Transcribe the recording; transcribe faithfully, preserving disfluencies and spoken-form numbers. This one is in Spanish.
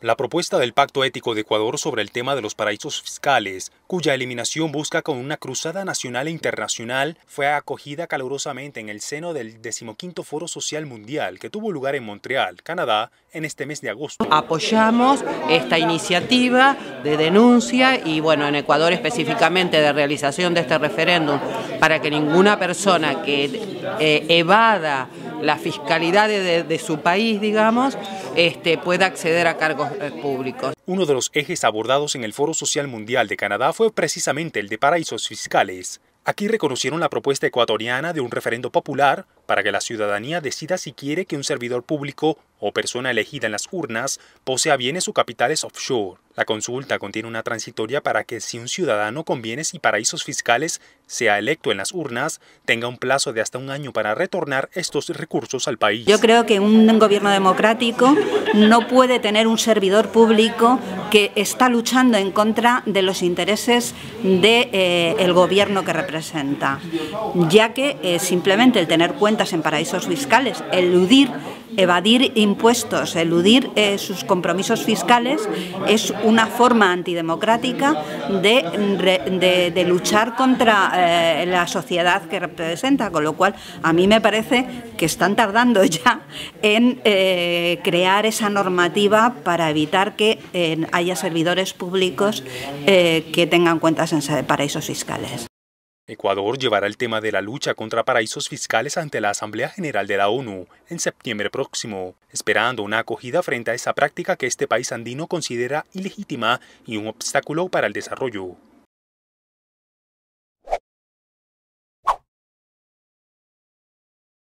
La propuesta del Pacto Ético de Ecuador sobre el tema de los paraísos fiscales, cuya eliminación busca con una cruzada nacional e internacional, fue acogida calurosamente en el seno del decimoquinto Foro Social Mundial que tuvo lugar en Montreal, Canadá, en este mes de agosto. Apoyamos esta iniciativa de denuncia y, bueno, en Ecuador específicamente de realización de este referéndum para que ninguna persona que eh, evada la fiscalidad de, de su país, digamos, este, pueda acceder a cargos públicos. Uno de los ejes abordados en el Foro Social Mundial de Canadá fue precisamente el de paraísos fiscales. Aquí reconocieron la propuesta ecuatoriana de un referendo popular para que la ciudadanía decida si quiere que un servidor público o persona elegida en las urnas posea bienes o capitales offshore. La consulta contiene una transitoria para que si un ciudadano con bienes y paraísos fiscales sea electo en las urnas, tenga un plazo de hasta un año para retornar estos recursos al país. Yo creo que un gobierno democrático no puede tener un servidor público que está luchando en contra de los intereses del de, eh, gobierno que representa, ya que eh, simplemente el tener cuentas en paraísos fiscales, eludir, evadir impuestos, eludir eh, sus compromisos fiscales es una forma antidemocrática de, de, de luchar contra eh, la sociedad que representa, con lo cual a mí me parece que están tardando ya en eh, crear esa normativa para evitar que eh, haya servidores públicos eh, que tengan cuentas en paraísos fiscales. Ecuador llevará el tema de la lucha contra paraísos fiscales ante la Asamblea General de la ONU en septiembre próximo, esperando una acogida frente a esa práctica que este país andino considera ilegítima y un obstáculo para el desarrollo.